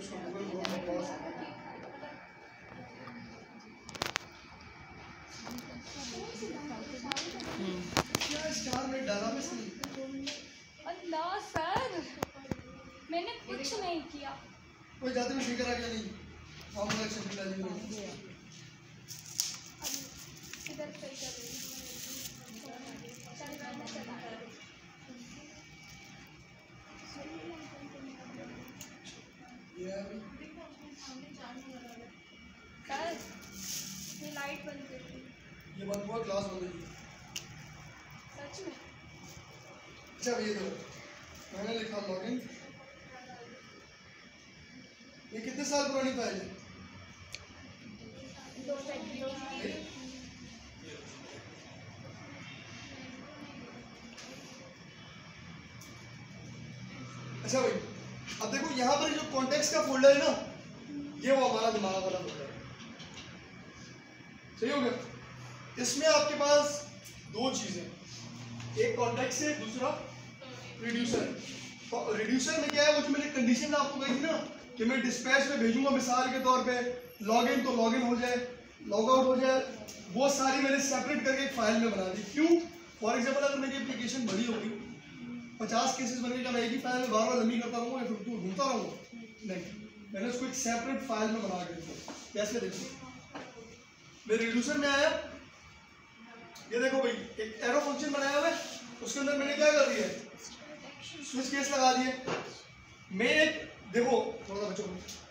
इसको Google Chrome में पॉज क्या स्टार में डाला मैं इसलिए। अल्लाह सर, मैंने कुछ नहीं किया। कोई जाते में स्पीकर आ गया नहीं, हम लोग एक्शन डाली हुई इधर पे कर रही हूं। सर ये लाइट बंद कर दी। ये बंद हुआ, क्लास बंद हुई। सच में? अच्छा ये दो मैंने लिखा लॉगिन। ये कितने साल पुरानी फाइल है? 2 सेकंड। अच्छा भाई अब देखो यहाँ पर जो कॉन्टेक्स्ट का फोल्डर है ना, ये वो हमारा दिमाग वाला फोल्डर है। सही हो गया? इसमें आपके पास दो चीजें, एक कॉन्टेक्स्ट है, दूसरा रिड्यूसर। तो रिड्यूसर में क्या है, वो जो मैंने कंडीशन आपको कही थी ना कि मैं डिस्पैच में भेजूंगा मिसाल के तौर पे लॉगिन, तो लॉगिन हो जाए, लॉग आउट हो जाए, वो सारी मैंने सेपरेट करके एक फाइल में बना दी। क्यों? फॉर एग्जाम्पल अगर मेरी एप्लीकेशन बड़ी होगी, 50 केसेस बनने का, मैं एक ही फाइल में बार बार लंबी करता रहूँगा या फिर ढूंढता रहूँगा? नहीं, मैंने उसको एक सेपरेट फाइल में बना के रखा। कैसे? देखो मेरे रिड्यूसर में आया, ये देखो भाई एक एरो फंक्शन बनाया हुआ है, उसके अंदर मैंने क्या कर दिया, स्विच केस लगा दिए। मैं एक देखो थोड़ा बच्चों,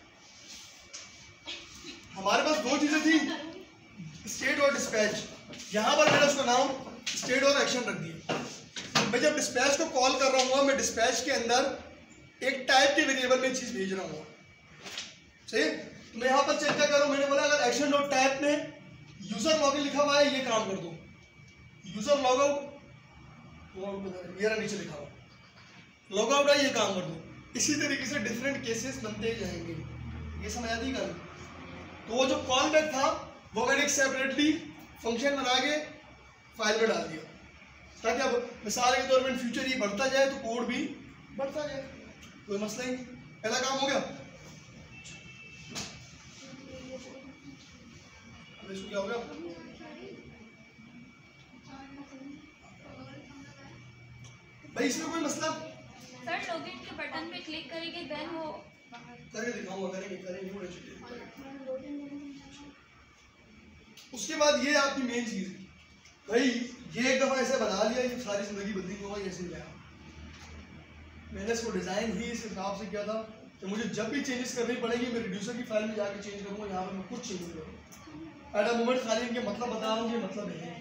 हमारे पास दो चीजें थी, स्टेट और डिस्पैच। यहाँ पर मैंने उसका नाम स्टेट और एक्शन रख दिया। मैं जब डिस्पैच को कॉल कर रहा हूँ, मैं डिस्पैच के अंदर एक टाइप के वेरिएबल में चीज भेज रहा हूँ। सही? तो मैं यहाँ पर चेक क्या करूँ, मैंने बोला अगर एक्शन डॉट टाइप में यूजर लॉगिन लिखा हुआ है, ये काम कर दो। यूजर लॉग आउट ये रहा नीचे लिखा हुआ, लॉग आउट है, ये काम कर दो। इसी तरीके से डिफरेंट केसेस बनते जाएंगे। ये समझ आती है? तो वो जो कॉल बैक था वो मैंने एक सेपरेटली फंक्शन बना के फाइल में डाल दिया, ताकि अब मिसाल के तौर पर फ्यूचर ये बढ़ता जाए तो कोड भी बढ़ता जाए, कोई मसला ही नहीं। पहला काम हो गया। अब इसको क्या हो गया, भाई इसमें कोई मसला? सर लॉगिन के बटन पे क्लिक करेंगे देन वो करके दिखाऊंगा, करेंगे। उसके बाद ये आपकी मेन चीज है भाई, ये एक दफा ऐसे बना लिया, ये सारी जिंदगी बदली होगा, ऐसे गया। मैंने इसको डिजाइन ही इस हिसाब से किया था कि मुझे जब भी चेंजेस करनी पड़ेगी मैं रिड्यूसर की फाइल में जाके चेंज करूंगा। यहाँ पर मैं कुछ चेंज नहीं करूँगा एट अ मोमेंट, खाली इनके मतलब बता रहा हूँ, ये मतलब है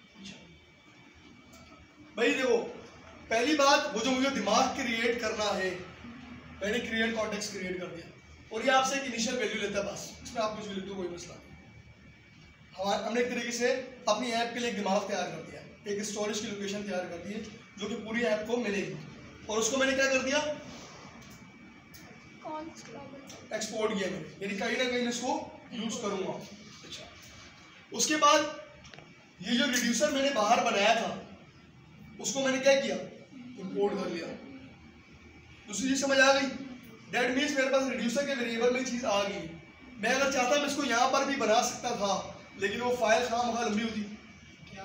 भाई। देखो पहली बात, वो जो मुझे दिमाग क्रिएट करना है, मैंने क्रिएट कॉन्टेक्स्ट क्रिएट कर दिया, और ये आपसे एक इनिशियल वैल्यू लेता है बस, इसमें आप कुछ भी लिख दो, कोई मसला नहीं। हमने एक तरीके से अपनी ऐप के लिए एक दिमाग तैयार कर दिया, एक स्टोरेज की लोकेशन तैयार कर दी है जो कि पूरी ऐप को मिलेगी, और उसको मैंने क्या कर दिया, एक्सपोर्ट किया मैंने, यानी कहीं ना कहीं इसको यूज करूंगा। अच्छा, उसके बाद ये जो रिड्यूसर मैंने बाहर बनाया था उसको मैंने क्या किया, इंपोर्ट कर लिया। दूसरी चीज समझ आ गई? दैट मीन्स मेरे पास रिड्यूसर के वेरिएबल में चीज आ गई। मैं अगर चाहता मैं इसको यहाँ पर भी बना सकता था, लेकिन वो फाइल खाम लंबी होती। क्या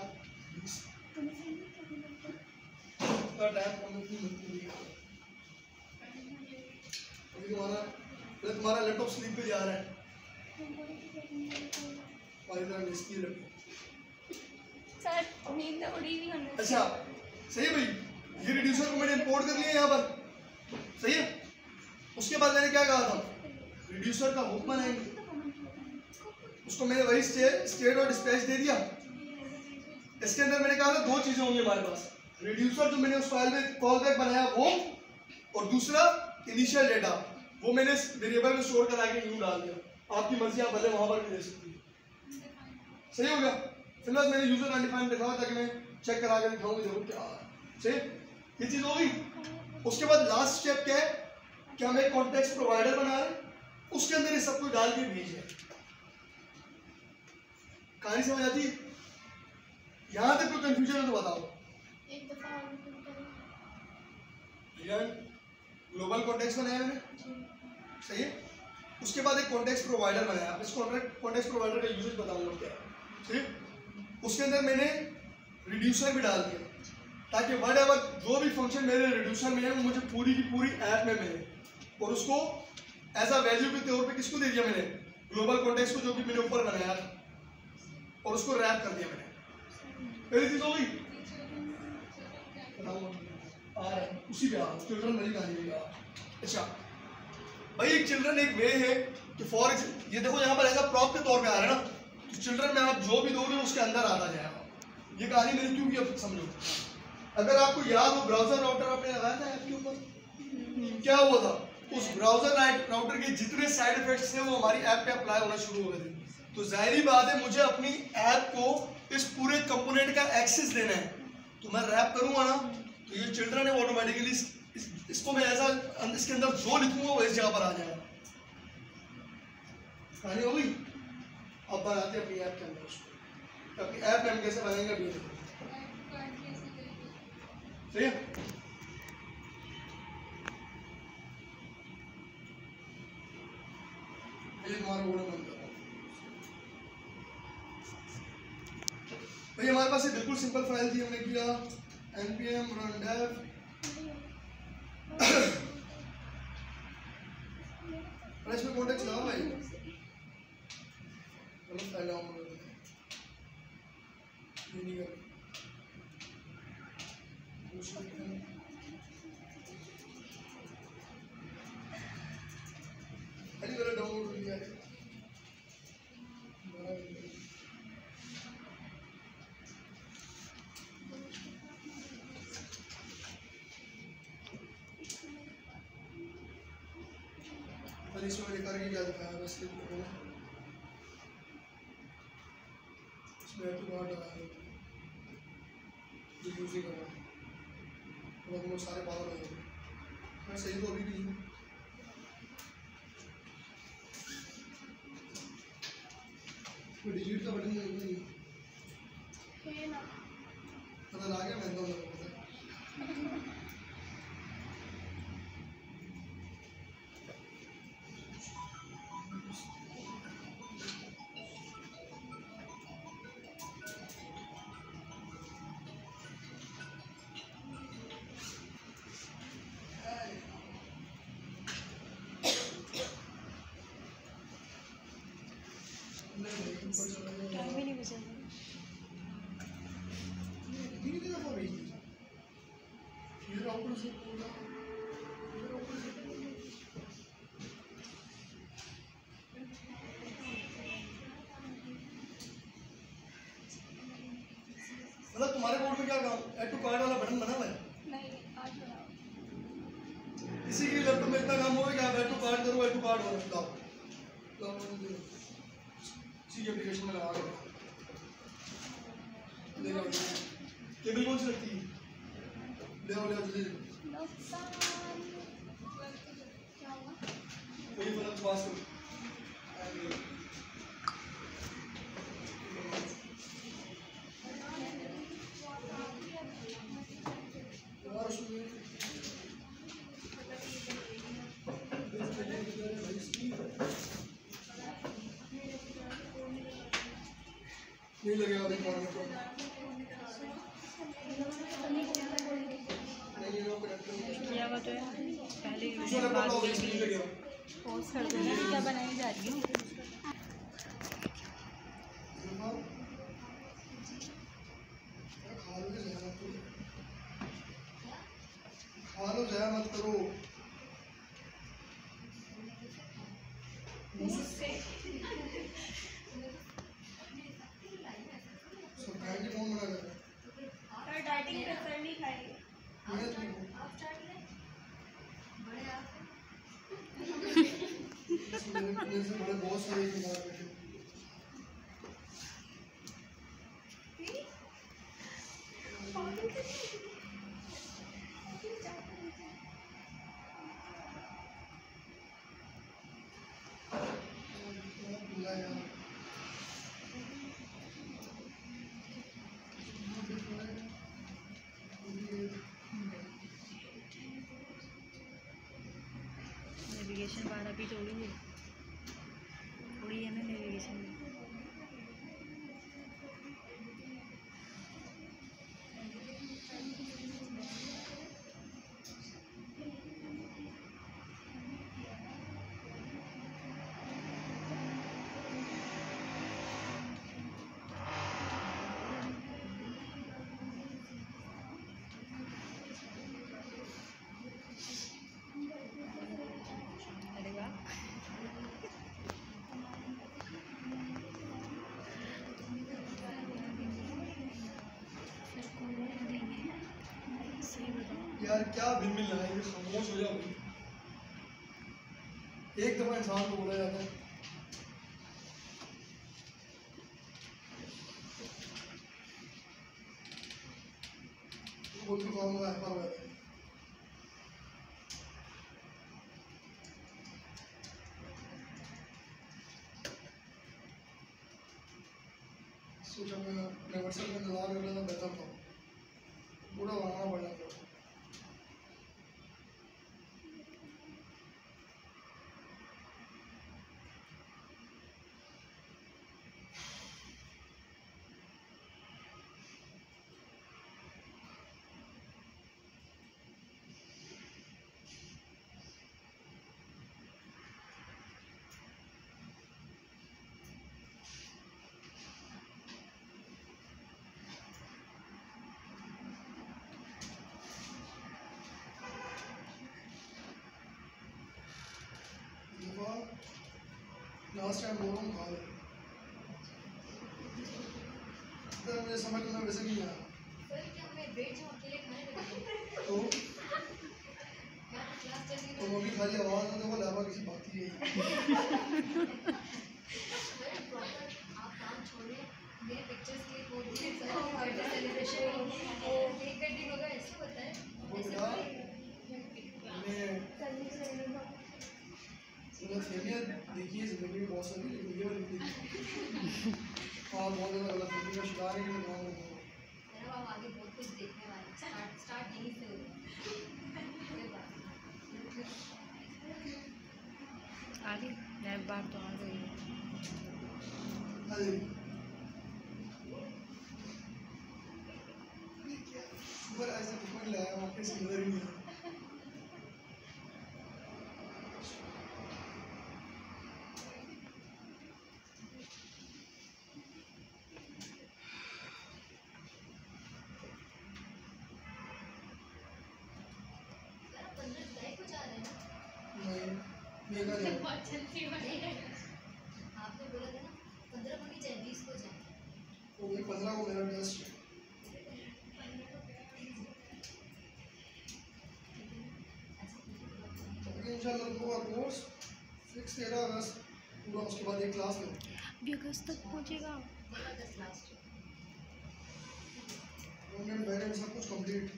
तुम्हारा लैपटॉप स्लीप पे जा रहा है, सर नींद उड़ी नहीं होनी। अच्छा सही है भाई, ये रिड्यूसर को मैंने इंपोर्ट कर लिया यहाँ पर, सही है। उसके बाद मैंने क्या कहा था, रिड्यूसर का हुक्म बनाएंगे, उसको मैंने वही स्टेट और डिस्पैच दे दिया। इसके अंदर मैंने कहा था दो चीजें होंगी हमारे पास, रिड्यूसर जो मैंने उस फाइल में कॉल बैक बनाया वो, और दूसरा इनिशियल डेटा, वो मैंने इस वेरिएबल में स्टोर करा के यूं डाल दिया। आपकी मर्जी, आप भले वहां पर भी दे सकती है। सही हो गया? फिलहाल मैंने यूजर अनडिफाइंड लिखा ताकि मैं चेक करा के दिखाऊंगी जरूर क्या आ रहा है। सही, ये चीज हो गई। उसके बाद लास्ट स्टेप क्या है, कि हम एक कॉन्टेक्स्ट प्रोवाइडर बना रहे हैं, उसके अंदर ये सब कुछ डाल के भेज है। कहानी समझ आती है? यहां तक कोई कंफ्यूजन है तो बताओ। एक दफा ग्लोबल कॉन्टेक्स्ट बनाया मैंने, सही है। उसके बाद एक कॉन्टेक्स्ट प्रोवाइडर बनाया। इस कॉन्टेक्स्ट प्रोवाइडर का यूजेज बताऊंगा क्या है, ठीक। उसके अंदर मैंने रिड्यूसर भी डाल दिया ताकि व्हाटएवर जो भी फंक्शन मेरे रिड्यूसर में है वो मुझे पूरी की पूरी ऐप में मिले, और उसको एज अ वैल्यू के तौर पे किसको दे दिया मैंने, ग्लोबल कॉन्टेक्स्ट को, जो कि मैंने ऊपर बनाया था, और उसको रैप कर दिया मैंने। पहली चीज हो गई, आ रहा है उसी पे आ चिल्ड्रन मेरी कहानी में आ। अच्छा भाई एक चिल्ड्रन एक वे है कि फॉर ये देखो यहाँ पर ऐसा प्रॉप के तौर पे आ रहा है ना, तो चिल्ड्रन में आप जो भी दोगे उसके अंदर आता जाएगा। ये कहानी मैंने क्यों किया समझो। अगर आपको याद हो ब्राउजर राउटर आपने लगाया था ऐप के ऊपर, क्या हुआ था, उस ब्राउजर राउटर के जितने साइड इफेक्ट्स थे वो हमारी ऐप पे अप्लाई होना शुरू हो गए थे। तो जाहिर बात है मुझे अपनी ऐप को इस पूरे कंपोनेंट का एक्सेस देना है, तो मैं रैप करूंगा ना, तो ये चिल्ड्रन है ऑटोमेटिकली इसको मैं ऐसा इसके अंदर जो लिखूंगा वो इस जगह पर आ जाएगा। कहानी हो गई। अब बनाते हैं अपनी ऐप के अंदर उसको, अपनी ऐप में हम कैसे बनाएंगे अभी देखो, सही है। तुम्हारा बोर्ड बंद करो भाई। हमारे पास ये बिल्कुल सिंपल फाइल थी, हमने किया npm run dev इसमें कॉन्टेक्स्ट लगाओ भाई, चलो फाइल डाउनलोड कर लेते हैं। ये नहीं कर अरे मेरा डाउनलोड हो गया है। इसमें मैंने करके क्या दिखाया बस इसमें तो बहुत लगाया जो यूज ही कर रहा हूँ, लोग सारे पागल हो गए। मैं सही तो अभी भी नहीं, डिलीट का बटन नहीं है ना, पता लग गया मैं तो टाइम ही नहीं बचा। मतलब तुम्हारे बोर्ड में क्या काम ऐड टू कार्ड वाला बटन बना हुआ है? नहीं, आज बनाओ। इसी के लैपटॉप में इतना काम होगा कि आप ऐड टू कार्ड करो, ऐड टू कार्ड हो लाओ इसी की एप्लीकेशन में लगा दो। केबल कौन सी लगती है? ले आओ जल्दी। क्या हुआ? कोई मतलब पास करो। नहीं लगेगा अभी फोन में तो क्या बात है पहले पोस्ट कर दूँगी क्या बनाई जा रही हूँ। खा लो जया मत करो। डाइटिंग प्रेफर नहीं खाएगी। बड़े बहुत सारे नेविगेशन बार अभी थोड़ी है। थोड़ी है ना नेविगेशन में। अरे वाह, सही बताओ। यार क्या भिन लगा, ये खामोश हो जाओ भाई। एक दफा इंसान को बोला जाता है, बोल के काम हुआ है पर हुआ है। सोचा मैं अपने व्हाट्सएप में इंतजार कर लेना बेहतर था, पूरा बनाना पड़ना था। लास्ट टाइम बोल रहा हूँ खा ले, तो मुझे समझ में वैसे नहीं आया। तो वो भी खाली आवाज़ में, तो वो लावा किसी बात की है। वो बेटा मैंने फेमिया देखी है जिंदगी में बहुत सारी, लेकिन ये वाली नहीं देखी। हाँ बहुत ज़्यादा गलत फहमी का शिकार है कि मैं गाँव में आ गई नए बार तो आ गई। अरे शुगर ऐसे दुश्मन लाया वहाँ पे सिंगर ही नहीं है। मेगा जाए आपने बोला था ना 15 को नहीं चाहिए 20 को चाहिए। वो भी 15 को मेरा टेस्ट है। लेकिन इंशाल्लाह दो कोर्स फिक्स 13 अगस्त पूरा, उसके बाद एक क्लास लो। अभी अगस्त तक पहुँचेगा। गवर्नमेंट बैलेंस सब कुछ कंप्लीट।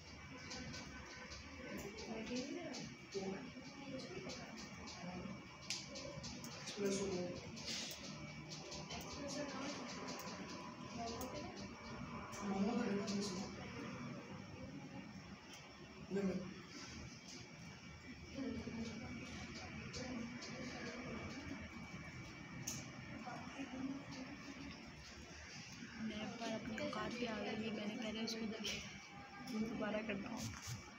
तो एक्सप्रेस हो मैं एक बार अपनी औकात पे आ गई, मैंने पहले उसको दोबारा करना हो।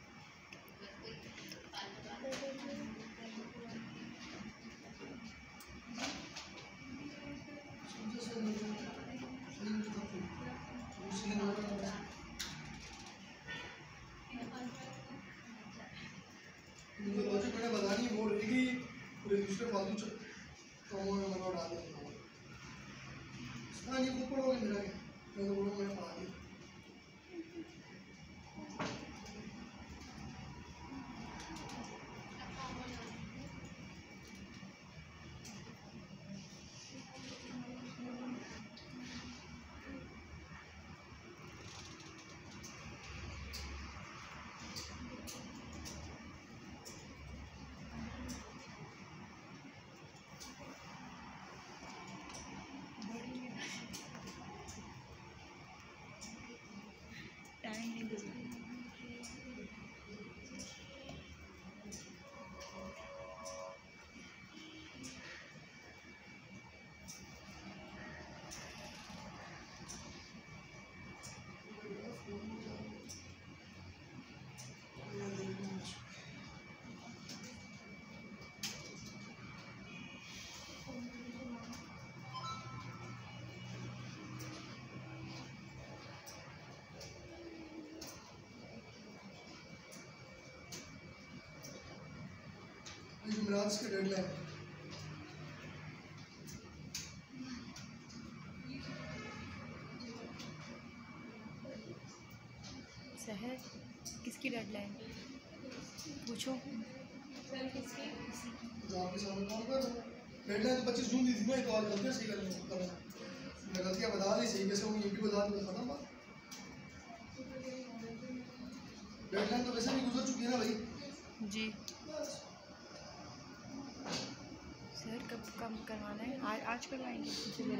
मुझे लॉजिक मैंने बतानी वो रहेगी, पूरे दूसरे फालतू कामों में मतलब डाल देना। इसका नहीं खुद पढ़ोगे मेरा क्या, मैं तो बोलूँ मैंने पढ़ा दिया। ये जुमेरात इसकी डेडलाइन है। सहर किसकी डेडलाइन पूछो। जो आपके सामने काम कर रहा हूँ, डेडलाइन तो 25 जून दी थी ना, तो आज गलतियाँ सही करना, मैं गलतियाँ बता दी, सही कैसे होंगी ये भी बता दी, खत्म बात। डेडलाइन तो वैसे भी गुजर चुकी है ना भाई जी। सर कब कम करवाना है? आज करवाएंगे।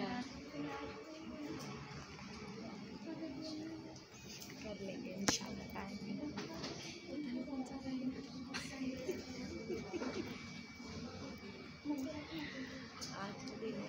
कर लेंगे इंशाल्लाह टाइम है। आज तो देख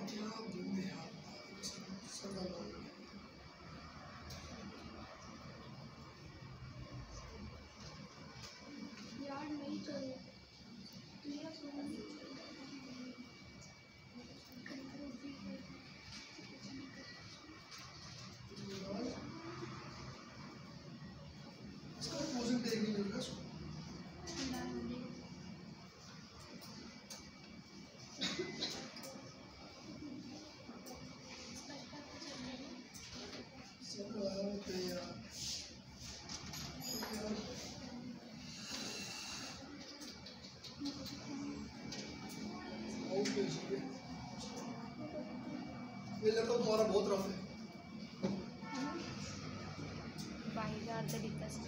ये लैपटॉप तुम्हारा बहुत रफ है। बाहर तरीका से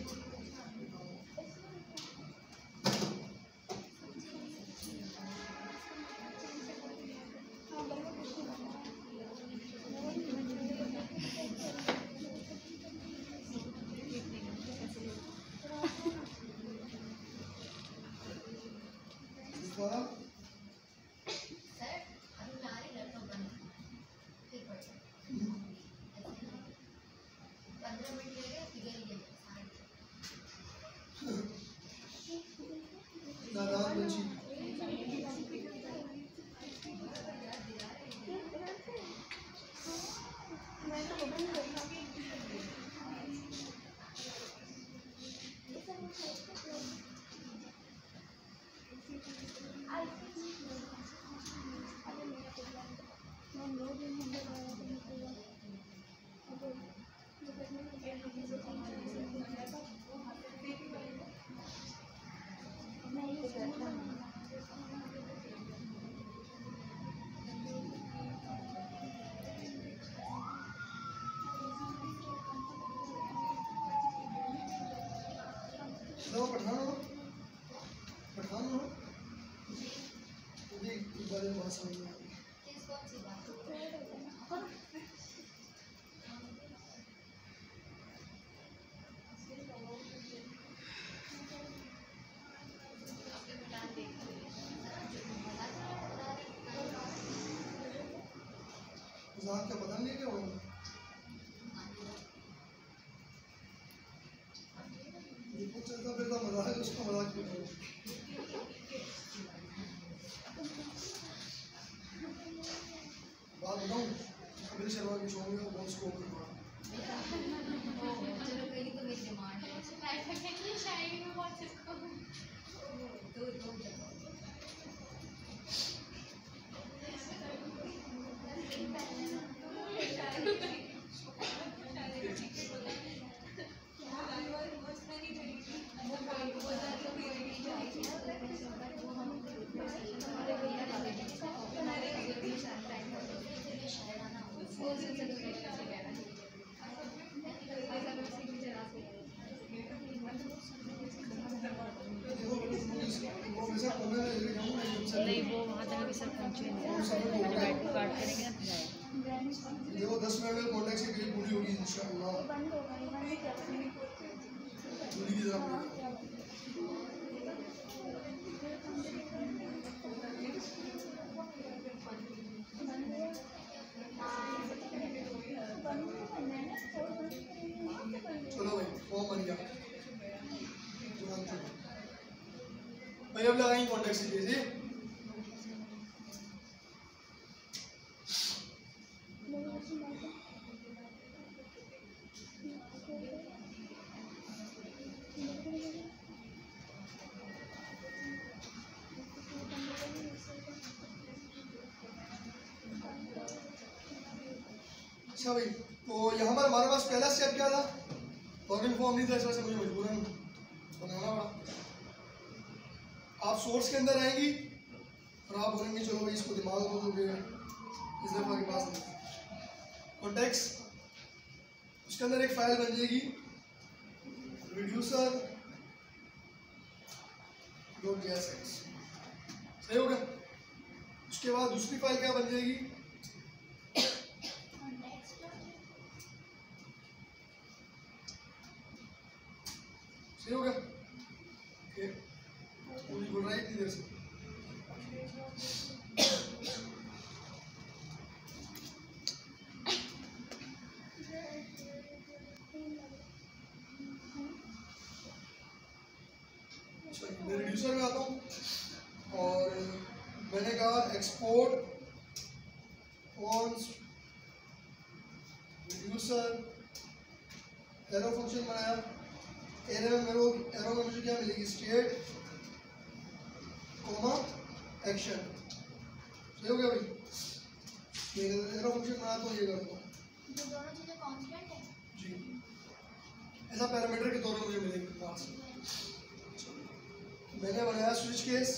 पठान हो मुझे इस बारे में बात समझ में आ गई। मजाक का पता नहीं क्या होगा, चलता फिरता मजाक है, उसका मजाक क्यों करो। बात बताऊँ, कपिल शर्मा के शो में वो बहुत स्कोप है। चलो कहीं तो मेरी डिमांड है। शायरी में बहुत नहीं, वो वहाँ तक अभी सर पहुँचे नहीं, बैठ काट करेंगे ना फिर आएगा। देखो 10 मिनट में कॉन्टेक्ट से क्लिप पूरी होगी इंशाअल्लाह। पूरी की तरह चलो भाई फॉर्म बन गया भाई, अब लगाएंगे कॉन्टेक्ट से लीजिए। अच्छा भाई, तो यहाँ पर हमारे पास पहला स्टेप क्या था? लॉगिन फॉर्म नहीं था, इस वजह से मुझे मजबूरन बनाना पड़ा। आप सोर्स के अंदर आएंगी और आप बोलेंगे चलो भाई इसको दिमाग को दोगे इस दफ़ा के पास नहीं। कॉन्टेक्स्ट, उसके अंदर एक फाइल बन जाएगी रिड्यूसर .jsx, सही हो गया। उसके बाद दूसरी फाइल क्या बन जाएगी? सही हो गया। पूरी बोल रहा है इतनी देर से। मैं रिड्यूसर में आता हूँ और मैंने कहा export const reducer, arrow function बनाया। एरो में मुझे क्या मिलेगी? स्टेट कोमा एक्शन, सही हो गया भाई। एरो फंक्शन बनाया तो ये करता हूँ जो दोनों चीजें कांस्टेंट है जी, ऐसा पैरामीटर के तौर पर मुझे मिलेगी पास। मैंने बनाया स्विच केस।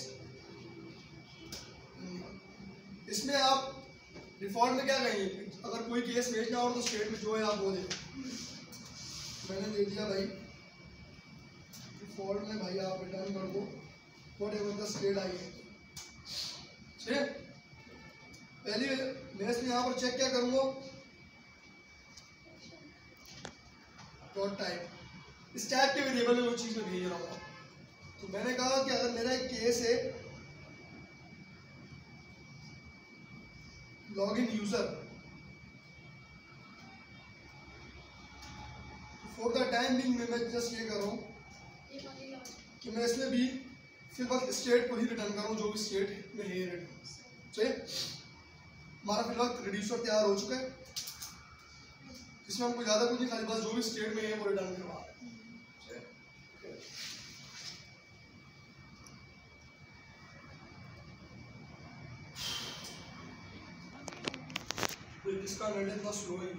इसमें आप डिफॉल्ट में क्या कहेंगे? अगर कोई केस भेजना हो तो स्टेट में जो है आप वो दे। मैंने दे दिया भाई डिफॉल्ट में, भाई आप रिटर्न कर दो वॉट एवर द स्टेट आई है। ठीक, पहली मैं इसमें यहाँ पर चेक क्या करूँगा? डॉट टाइप, इस टाइप के वेरिएबल में वो चीज़ में भेज रहा हूँ। तो मैंने कहा कि अगर मेरा एक केस है login user, for the time being मैं जस्ट ये कर रहा हूँ कि मैं इसमें भी सिर्फ बस स्टेट को ही रिटर्न कर रहा हूँ जो भी स्टेट में है रिटर्न। सही, हमारा फिलहाल रिड्यूसर तैयार हो चुका है, इसमें हमको ज़्यादा कुछ नहीं, खाली बस जो भी स्टेट में है वो रिटर्न करवा। इसका नेट इतना स्लो है।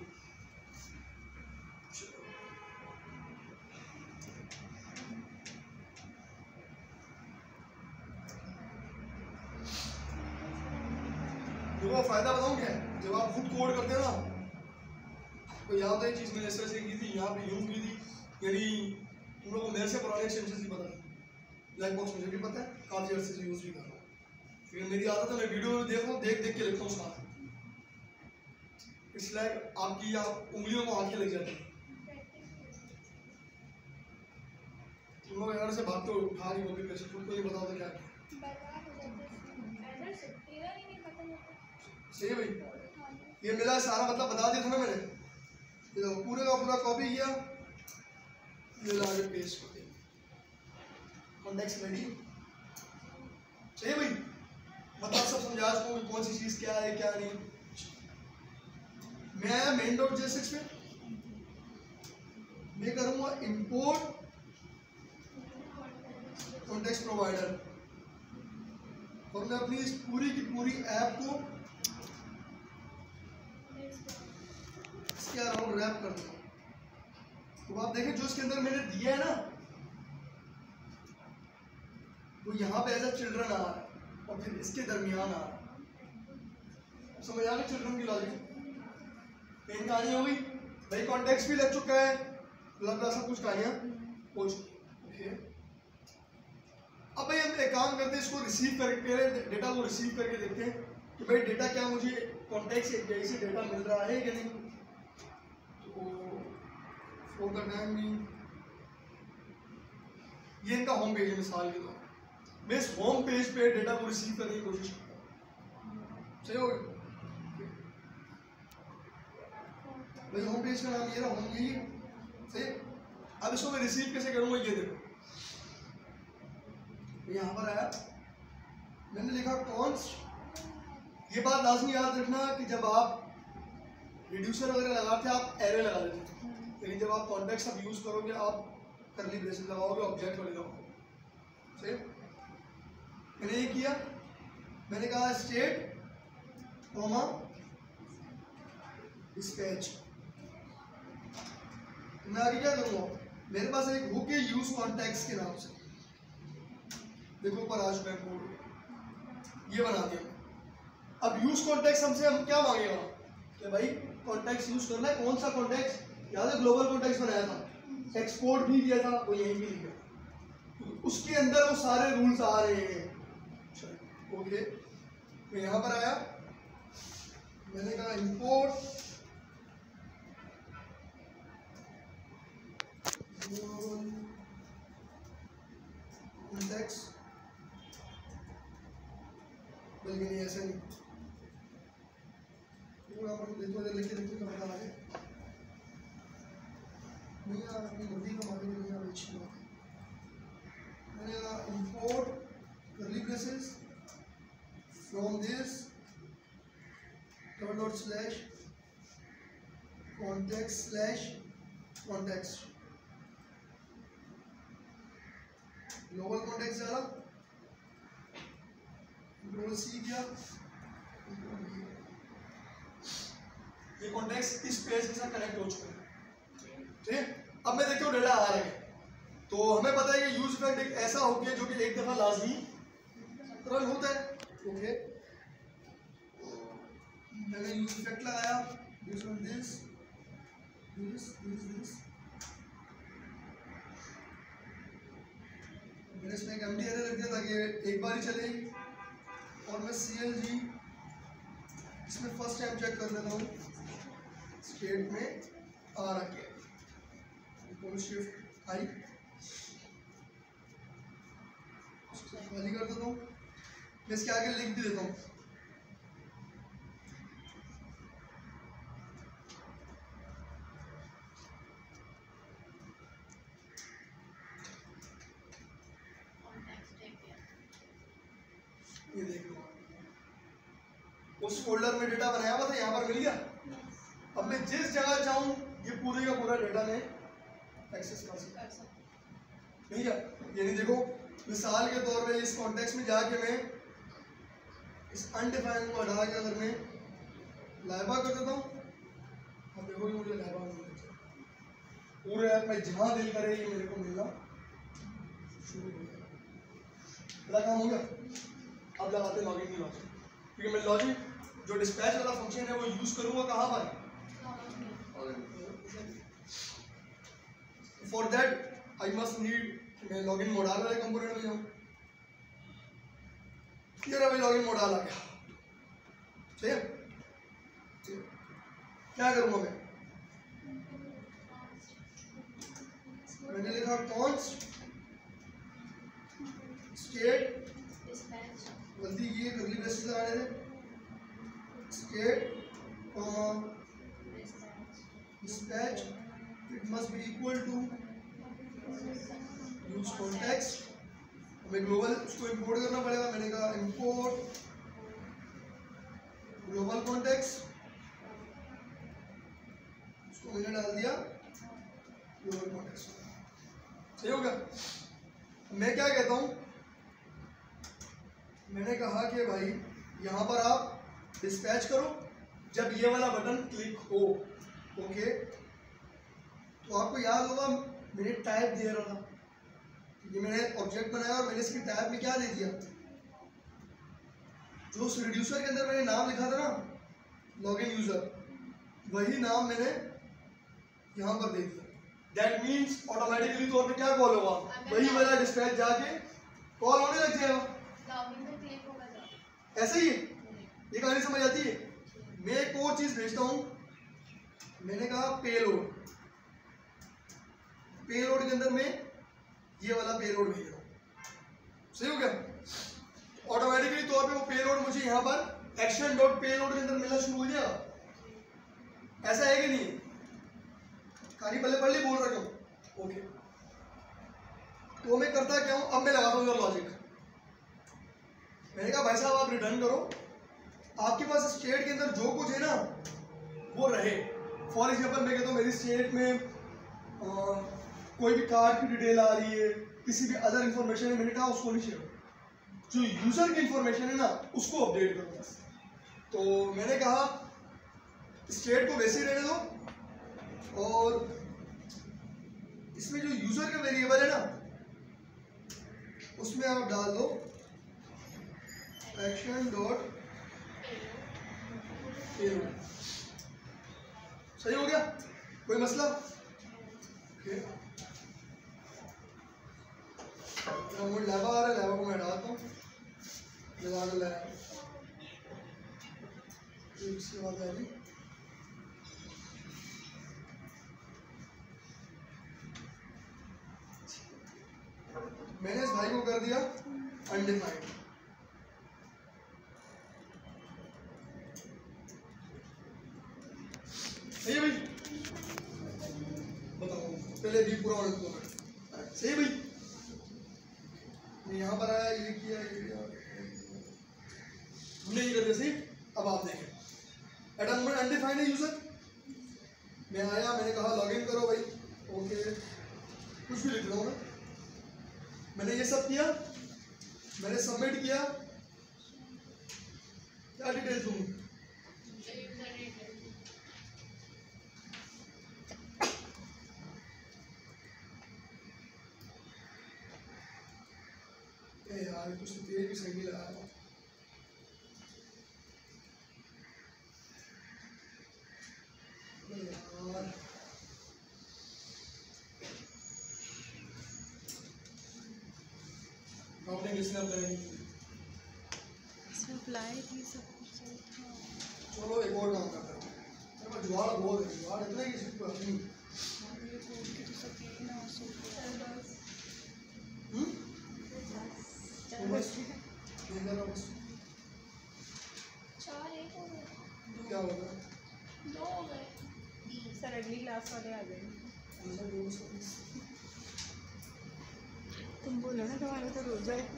देखो फायदा बताऊं क्या है, जब आप खुद कोड करते हैं ना तो याद है चीज़ मैंने ऐसे की थी, यहाँ पे यूज की थी, यानी तुम लोगों को मेरे से पुराने एक्सटेंशन नहीं पता, ब्लैक बॉक्स मुझे भी पता है, काफ़ी अर्से से यूज़ भी कर रहा हूँ। फिर मेरी आदत है मैं वीडियो देख रहा हूँ, देख देख के लिखता हूँ साथ, इसलिए आपकी आप उंगलियों को आंखें लग जाती है। तुम लोग यहाँ से भागते हो, उठा रही होगी पैसे, तुमको ये बताओ तो क्या क्या सही भाई। ये मिला सारा मतलब बता दिया था ना मैंने, ये देखो पूरे का पूरा कॉपी किया, ये लाके पेस्ट कर दिया। कॉन्टेक्स्ट रेडी, सही भाई, मतलब सब समझा उसको कौन सी चीज़ क्या है क्या नहीं। मैं आया मेन डॉट जेएसएक्स में, मैं करूँगा इंपोर्ट कॉन्टेक्स्ट प्रोवाइडर और मैं अपनी इस पूरी की पूरी ऐप को इसके अराउंड रैप कर दूंगा। तो आप देखें जो इसके अंदर मैंने दिया है ना वो यहाँ पे एज अ चिल्ड्रन आ रहा है और फिर इसके दरमियान आ रहा है। समझ आ गया चिल्ड्रन की लॉजिक? मेन कहानी हो गई भाई, कॉन्टेक्स्ट भी लग चुका है, लगभग सब कुछ कहानियाँ हो चुकी है। अब भाई हम एक काम करते हैं, इसको रिसीव करके डेटा को रिसीव करके देखते हैं कि भाई डेटा क्या मुझे कॉन्टेक्स्ट API से डेटा मिल रहा है कि नहीं। तो फॉर द टाइम बीइंग ये इनका होम पेज है, मिसाल के तौर पर मैं इस होम पेज पे डेटा को रिसीव करने की कोशिश करता हूँ। सही हो गया भाई, होम पेज का नाम ये रहा, होम यही है। सही, अब इसको मैं रिसीव कैसे करूँगा ये देखो, यहाँ पर आया मैंने लिखा कॉन्स्ट। ये बात लाजमी याद रखना कि जब आप रिड्यूसर वगैरह लगाते हैं आप एरे लगा देते हैं, लेकिन जब आप कॉन्टेक्स्ट अब यूज़ करोगे आप करली ब्रेसेस लगाओगे, ऑब्जेक्ट वाले लगाओगे। सही, मैंने ये किया, मैंने कहा स्टेट कॉमा डिस्पैच। मैं आगे क्या करूँगा, मेरे पास एक हुक है यूज कॉन्टेक्स्ट के नाम से, देखो ऊपर आ चुका है कोड, ये बना दिया। अब यूज कॉन्टेक्स्ट हमसे हम क्या मांगेगा कि भाई कॉन्टेक्स्ट यूज करना है, कौन सा कॉन्टेक्स्ट, याद है ग्लोबल कॉन्टेक्स्ट बनाया था, एक्सपोर्ट भी किया था, वो यहीं भी लिखा, उसके अंदर वो सारे रूल्स आ रहे हैं। ओके, मैं यहाँ पर आया, मैंने कहा इंपोर्ट कॉन्टेक्स्ट, बल्कि नहीं ऐसा नहीं, पूरा देखो लिख के देखो पता लगे नहीं यार, अपनी मर्जी का मालूम नहीं यार, अच्छी बात है। मैंने कहा import curly braces from this dot slash context slash context, global context डाला, कंट्रोल सी किया, ये कॉन्टेक्स्ट इस पेज के साथ कनेक्ट हो चुका है। ठीक है, अब मैं देखता हूँ डेटा आ रहा है, तो हमें पता है कि यूज इफेक्ट एक ऐसा हो गया जो कि एक दफा लाजमी रन होता है। ओके, मैंने यूज इफेक्ट लगाया, this one this this this this, मैंने इसमें एक एम्प्टी एरर रख दिया ताकि एक बार ही चलेगी, और मैं CLG इसमें फर्स्ट टाइम चेक कर लेता हूँ, स्टेट में आ रखे, शिफ्ट आई खाली कर देता हूँ, मैं इसके आगे लिख भी देता हूँ। ये देख लो, उस फोल्डर में डेटा बनाया हुआ था, यहाँ पर मिल गया। अब मैं जिस जगह चाहूँ ये पूरे का पूरा डेटा में एक्सेस कर सकता है, ठीक है। यानी देखो मिसाल के तौर पे इस कॉन्टेक्स्ट में जाके मैं इस अनडिफाइंड को हटा के अगर मैं लाइबा कर देता हूँ, अब देखो ये मुझे लाइबा मिल जाएगा, पूरे ऐप में जहाँ दिल करे ये मेरे को मिलना शुरू हो जाएगा। बड़ा काम हो गया। अब लगाते लॉगिन की लॉजिक, क्योंकि मैं लॉजिक जो डिस्पैच वाला फंक्शन है वो यूज करूँगा कहाँ पर, for that I must need मैं लॉगिन मॉडल वाले कंपोनेंट में जाऊँ। ये रहा भाई लॉगिन मॉडल आ गया, ठीक है। क्या करूँगा मैंने लिखा कॉन्स्ट स्टेट, गलती ये कर्ली ब्रेसेस लगाने थे, state comma dispatch, it must be equal to use context, हमें ग्लोबल उसको इंपोर्ट करना पड़ेगा। मैंने कहा इंपोर्ट ग्लोबल कॉन्टेक्स्ट, उसको मैंने डाल दिया ग्लोबल कॉन्टेक्स्ट, सही हो गया। मैं क्या कहता हूँ, मैंने कहा कि भाई यहाँ पर आप डिस्पैच करो जब ये वाला बटन क्लिक हो। ओके, तो आपको याद होगा मैंने टाइप दे रहा था, ये मैंने ऑब्जेक्ट बनाया और मैंने इसकी टाइप में क्या दे दिया, जो उस रिड्यूसर के अंदर मैंने नाम लिखा था ना लॉगिन यूजर, वही नाम मैंने यहाँ पर दे दिया। दैट मीन्स ऑटोमेटिकली तौर पे क्या कॉल होगा, वही वाला डिस्पैच जाके कॉल होने लग जाएगा। ऐसे ही ये कहानी समझ आती है। मैं एक और चीज भेजता हूँ, मैंने कहा पेलोड, पेलोड के अंदर मैं ये वाला पेलोड भेज रहा हूँ, सही हो गया। ऑटोमेटिकली तौर पे वो पेलोड मुझे यहाँ पर एक्शन डॉट पेलोड के अंदर मिलना शुरू हो जाएगा। ऐसा है कि नहीं, कहानी पल्ले पल्ले बोल रहा हूँ। ओके, तो मैं करता क्या हूँ, अब मैं लगाता हूँ लॉजिक। मैंने कहा भाई साहब आप रिटर्न करो, आपके पास स्टेट के अंदर जो कुछ है ना वो रहे। फॉर एग्जाम्पल मैं कहता हूँ मेरी स्टेट में कोई भी कार्ड की डिटेल आ रही है, किसी भी अदर इंफॉर्मेशन है, मैंने कहा उसको नहीं शेयर, जो यूजर की इंफॉर्मेशन है ना उसको अपडेट करो बस। तो मैंने कहा स्टेट को वैसे ही रहने दो, और इसमें जो यूजर का वेरिएबल है ना, उसमें आप डाल दो एक्शन डॉट पेलोड। सही हो गया? कोई मसला? लैबा आ रहा है, लैबा को मैं डालता हूँ। इसके बाद आएगी मैंने इस भाई को कर दिया अनडिफाइंड। सही है भाई? बताओ पहले भी पूरा ऑर्डर दो। सही है भाई? यहाँ पर आया, ये किया, हमने ये कर दिया। सही? अब आप देखें, एट मोमेंट अनडिफाइंड है यूजर। मैं आया, मैंने कहा लॉगिन करो भाई, ओके, कुछ भी लिख रहा हूँ मैंने ये सब किया, मैंने सबमिट किया। क्या डिटेल्स होंगी? यार कुछ तो तेल भी सही नहीं लगाया था। यार काउंटिंग किसने अप्लाई की? इसमें अप्लाई थी सब कुछ सही था। चलो एक और काम करते हैं। अरे मैं जुगाड़ बहुत है, जुगाड़ इतना ही किसी को अपनी। ये कोड की तो सब यही ना हो बस ये करना बस। 4 1 हो गए, क्या होगा? 2 हो गए। सर अगली क्लास वाले आ गए। तुम बोलो ना तुम्हारा तो रोजा है।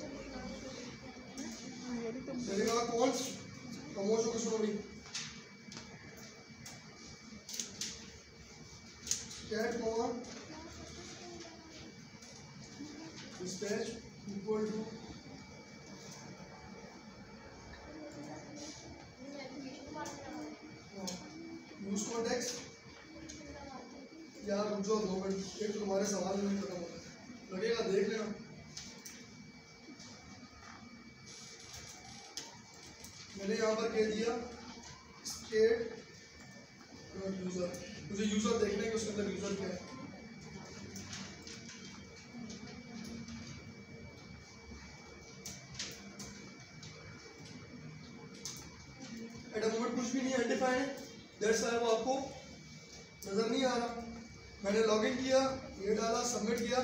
मैंने कहा कौन खामोश होकर सुनो भाई। Cat con dispatch equal to use context. यार रुक जाओ 2 मिनट, एक तो तुम्हारे सवाल नहीं खत्म होता लगेगा, देख लेना। मैंने यहाँ पर कह दिया स्टेट यूजर, मुझे यूजर देखना है कि उसके अंदर यूजर क्या है। एट अ मोमेंट कुछ भी नहीं अनडिफाइंड है, दैट्स व्हाई वो आपको नजर नहीं आ रहा। मैंने लॉगिन किया, ये डाला, सबमिट किया।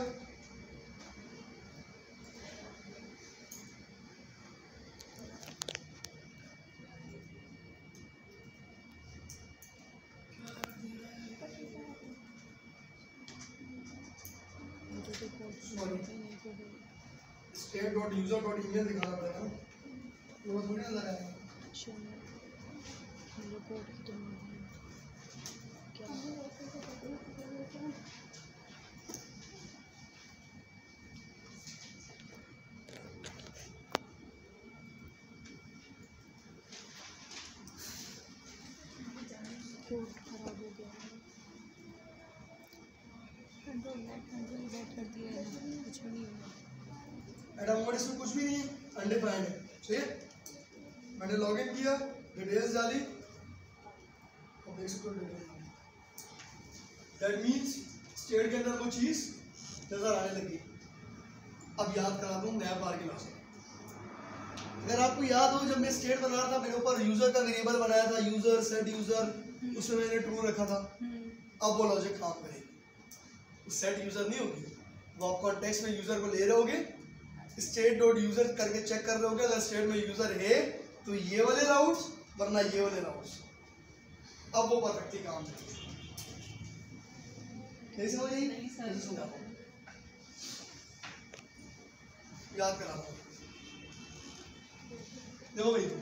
State dot user dot email दिखाना पड़ेगा ना, वो थोड़ी नजर आएगा। कोड खराब हो गया। कंट्रोल Z कर दिया है, कुछ भी नहीं हुआ। एडम मोड इसमें कुछ भी नहीं है, अनडिफाइंड है। सही है? मैंने लॉगिन किया, डिटेल्स डाली, अब देख सकते हो डिटेल्स। दैट मींस स्टेट के अंदर वो चीज नजर आने लगी। अब याद करा दूं नया बार की क्लास। अगर आपको याद हो, जब मैं स्टेट बना रहा था, मेरे ऊपर यूजर का वेरिएबल बनाया था, यूजर सेट यूजर, उसमें मैंने ट्रू रखा था। अब वो लॉजिक काम करेगी, सेट यूजर नहीं होगी, वो आप कॉन्टेक्स्ट में यूजर को ले रहे होगे, स्टेट डॉट यूजर करके चेक कर रहे होगे। अगर स्टेट में यूजर है तो ये वाले राउट्स, वरना ये वाले राउट्स। अब वो परफेक्टली काम करेगी। कैसे हो जाएगी? याद करा दो। देखो भाई,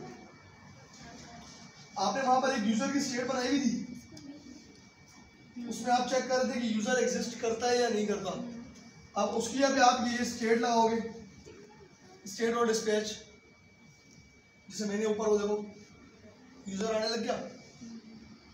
आपने वहां पर एक यूजर की स्टेट बनाई हुई थी, उसमें आप चेक कर रहे थे कि यूजर एग्जिस्ट करता है या नहीं करता। अब उसकी जगह पे आप ये स्टेट लगाओगे, स्टेट और डिस्पैच, जिसे मैंने ऊपर वो देखो यूजर आने लग गया।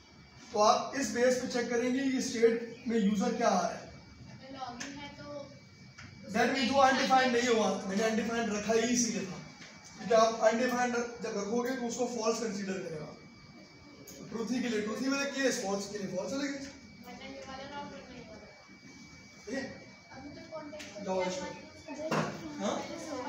तो आप इस बेस पे चेक करेंगे कि स्टेट में यूजर क्या आ रहा है। लॉगिन है तो दैट मीन जो अनडिफाइंड नहीं हुआ, मैंने अनडिफाइंड रखा ही इसीलिए था क्योंकि आप अनडिफाइंड जब रखोगे तो उसको फॉल्स कंसीडर करेगा। ट्रूथी के लिए ट्रूथी वाले केस, फॉल्स के लिए फॉल्स चलेगा। मतलब ये वाला राउंड नहीं होगा। ठीक है, अभी तो कॉन्टेक्स्ट जाओ इसमें। हाँ